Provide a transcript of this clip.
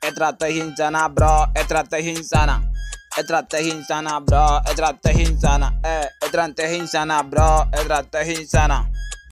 Estrategia insana, bro. Estrategia insana. Estrategia insana, bro. Estrategia insana. Estrategia insana, bro. Estrategia insana.